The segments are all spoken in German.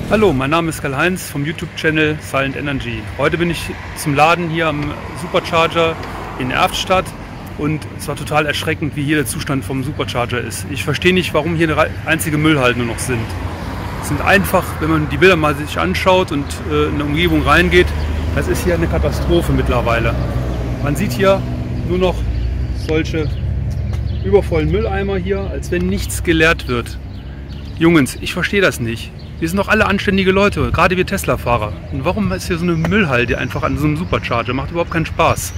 Hallo, mein Name ist Karl-Heinz vom YouTube-Channel Silent Energy. Heute bin ich zum Laden hier am Supercharger in Erftstadt und es war total erschreckend, wie hier der Zustand vom Supercharger ist. Ich verstehe nicht, warum hier einzige Müllhalden nur noch sind. Es sind einfach, wenn man die Bilder mal sich anschaut und in eine Umgebung reingeht, das ist hier eine Katastrophe mittlerweile. Man sieht hier nur noch solche übervollen Mülleimer hier, als wenn nichts geleert wird. Jungs, ich verstehe das nicht. Wir sind doch alle anständige Leute, gerade wir Tesla-Fahrer. Und warum ist hier so eine Müllhalde einfach an so einem Supercharger? Macht überhaupt keinen Spaß.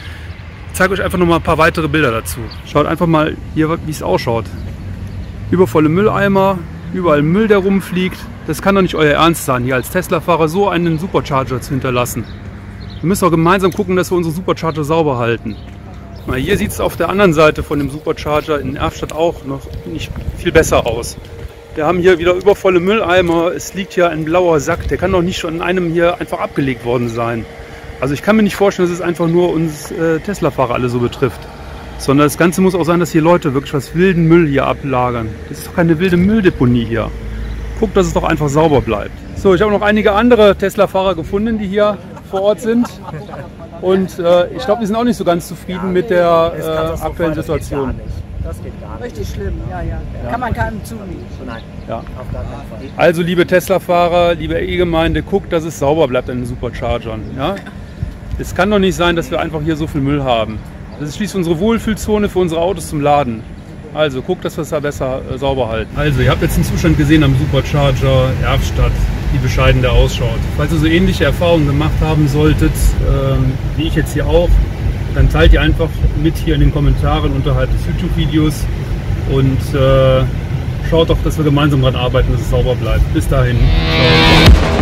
Ich zeige euch einfach noch mal ein paar weitere Bilder dazu. Schaut einfach mal hier, wie es ausschaut. Übervolle Mülleimer, überall Müll, der rumfliegt. Das kann doch nicht euer Ernst sein, hier als Tesla-Fahrer so einen Supercharger zu hinterlassen. Wir müssen doch gemeinsam gucken, dass wir unsere Supercharger sauber halten. Mal hier sieht es auf der anderen Seite von dem Supercharger in Erftstadt auch noch nicht viel besser aus. Wir haben hier wieder übervolle Mülleimer, es liegt hier ein blauer Sack, der kann doch nicht schon in einem hier einfach abgelegt worden sein. Also ich kann mir nicht vorstellen, dass es einfach nur uns Tesla-Fahrer alle so betrifft. Sondern das Ganze muss auch sein, dass hier Leute wirklich was wilden Müll hier ablagern. Das ist doch keine wilde Mülldeponie hier. Guckt, dass es doch einfach sauber bleibt. So, ich habe noch einige andere Tesla-Fahrer gefunden, die hier vor Ort sind. Und ich glaube, die sind auch nicht so ganz zufrieden mit der aktuellen Situation. Das geht gar nicht. Richtig schlimm, ja. Kann man keinem zumuten. Nein, Ja. auf gar keinen Fall. Also liebe Tesla-Fahrer, liebe E-Gemeinde, guckt, dass es sauber bleibt an den Superchargern. Ja? Es kann doch nicht sein, dass wir einfach hier so viel Müll haben. Das ist schließlich unsere Wohlfühlzone für unsere Autos zum Laden. Also guckt, dass wir es da besser sauber halten. Also ihr habt jetzt den Zustand gesehen am Supercharger Erftstadt, wie bescheiden der ausschaut. Falls ihr so ähnliche Erfahrungen gemacht haben solltet, wie ich jetzt hier auch, dann teilt ihr einfach mit hier in den Kommentaren unterhalb des YouTube-Videos und schaut doch, dass wir gemeinsam daran arbeiten, dass es sauber bleibt. Bis dahin. Ciao.